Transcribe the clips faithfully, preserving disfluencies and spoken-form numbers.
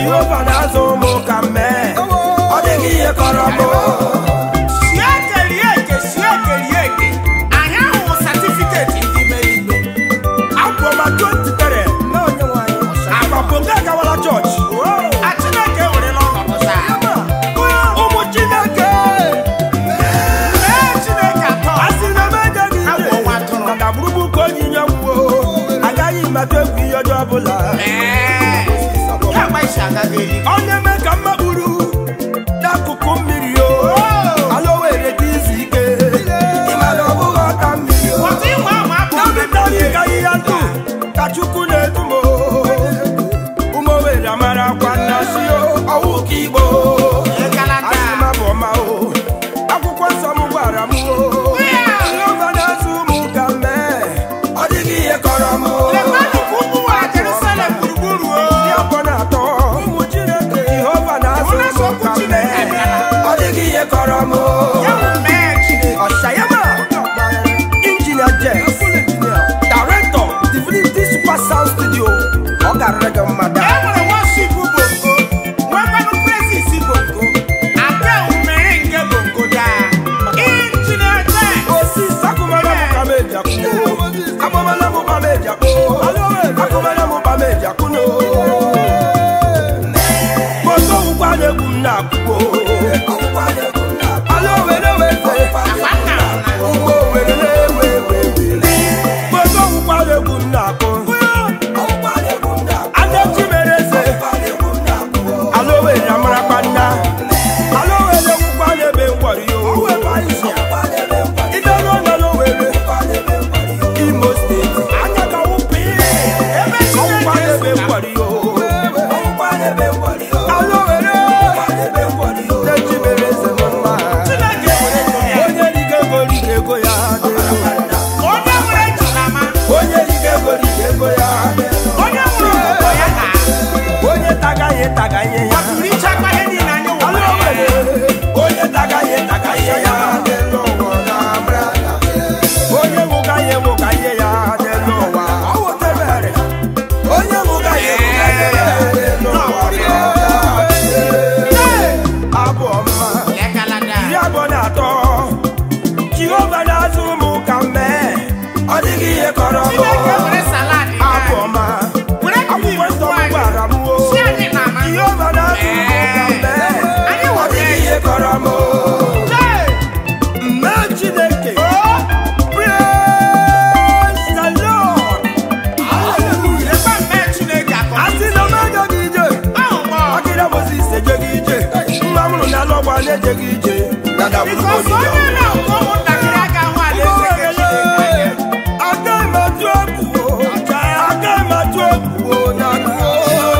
Jehovah nazo mo kame. Odigi ye koromo. Siakelieke, siakelieke. Anya wo certificate ndi meribe. Abu Oma twenty-three. No nyewa yo. Abaponga kawala church. Achineke were no no sa. Umu Chineke. Eh Chineke ato. Asina meje ni. Abu Oma toro. Na burubu ko nyinya wo. Agayi mategu yojo abula. Eh. Ya ba ishaga geli. Onye me ka maburu. Na kuku mmiri yo. Alowere dizike. Imalo bugo ka mmiri yo. Oti wa ma bu. Nabi tabi ka yiyantu. Kachuku netumo. Umo we ramara kwa nasio. Owu kibo. Asima boma o. Akwụkwọ nsọ m gwara m o. Jehovah na-azụ ụmụ ka mee. Ọ dịghị ihe kọrọ m o. Lekwanụ ka ụmụ wa Jerusalem gburugburu o. Ndị ọkọ na-atọ. Ụmụ Chineke. Jehovah na-azụ ụmụ ka mee. Ọ dịghị ihe kọrọ m o. Ya bụ mee Chineke. Ọ̀ṣàyẹ́mà. Engineer Jess. Director Divinity Super Sound Studio. Ọ ga-arịrị mmadụ. E nwere worship bongo. Nwekwanụ praises bongo. Abịa umere nke bongo daa. Engineer Jess. Osi sakumala mu kameja kuno. Abomala mu kameja kuno. Akumala mu kameja kuno. Bongo ukwale kumna kuno. Alo wele wele. Uwo wele wele wele. Bongo ukwale kumna kuno. Ande chimerese. Alo wele amara panda. Alo wele ukwale be wario. Idoro na lo wele. Imo State. Anyaka upi. Ebe ukwale be wario. Alo wele. Ande chimerese mama. Onye lige go lige go ya. Onye nwere nchilama. Onye lige go lige go ya. Onye nwere obodo ya na. Onye taga ye taga ye ya. Richakwa ihe niile anyị Alo nwere. wele. Onye taga ye taga ye ya. Onye wuga ye wuga ye ya de lowa. Owo tebere. Onye wuga ye wuga ye ya de lowa. Abu Oma. Lekalada. Iri abụọ na atọ. Jehovah na-azụ ụmụ ka mee. Ọ dịghị ihe kọrọ m. Chineke were salad na. Abu Oma. Were Akwụkwọ nsọ m anyị. gwara m o. Si anyị na ama. Jehovah na-azụ ụmụ ka mee. Ọ dịghị ihe kọrọ m. Hey! Mee Chineke. Oh! Praise the Lord. Hallelujah. Lekwa mee Chineke akọ. Asị na m ejeghị ije. Ahụ kpọ. Akira Moses ejeghị ije. Nwa m nụrụ na lọgba na-ejeghị ije. Dada bụrụ Because onye na-akọ ụmụntakịrị aka ahụ alaeze nke Chineke anya. Agaghị m atụ egwu o. Agaghị m atụ egwu o na agụ o.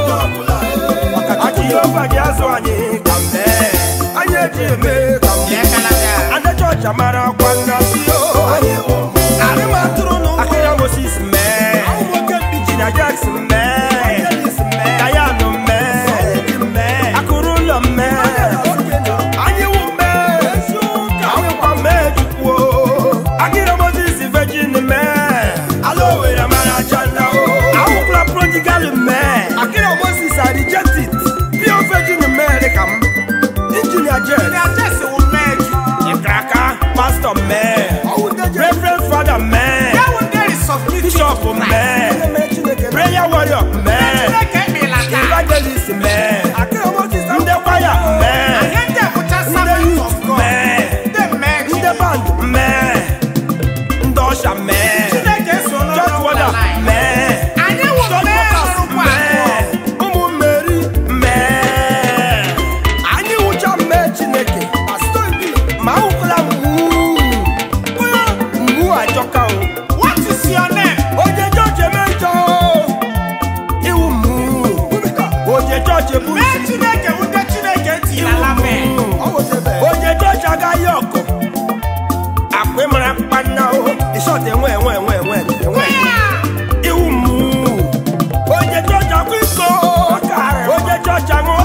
Jehovah ji azụ anyị ka mee. Anyị eji eme ka mee. Lekalada. Ndị chọọchị amara akwa nnasị o. Arị m atụrụ n'ụgbọ. Akira Moses mee. Engineer Jess mee. Dayan mee. Akụrụ ụlọ mee. Anyị wụ mee. Awụkwa mee Chukwu o. Akira Moses virgin mee. Ala Owerri amara aja nna o. Awụkwala prodigal mee. Akira Moses I reject it. Pure virgin mee dị ka m. Engineer Jess. Engineer Jess wụ mee ju. Ikraka pastor mee. Reverend father mee. Ya wụ ndị resubmit Bishop mee. Prayer warrior mee. Chineke emela taa. Evangelist mee. Ndị kwaya mee. Anyị ndị bụcha Ndị servant youth of God. mee. Ndị mee Ndị Chineke. band mee. Ndị ọsha mee. Chineke so n'ọnụ Church ụlọ warrior anyị. mee. Anyị wụ Church mee workers ọrụkwa mee. abụọ. Ụmụ Mary mee. Anyị wụcha mee Chineke. Ma ụkwụla mgbu. Mgbu ajọka o. What is your name? Oje chọọchị eme njọ. Iwu mgbu. Oje chọọchị ebu Mee Chineke wụ ndị Chineke tilala mee. Oje chọọchị agaghị ọkụ. Akwa ịmara mkpanna o. Ịshọt enwe enwe enwe enwe enwe. Iwu mgbu. Oje chọọchị akwa iko. Oje chọọchị aṅụ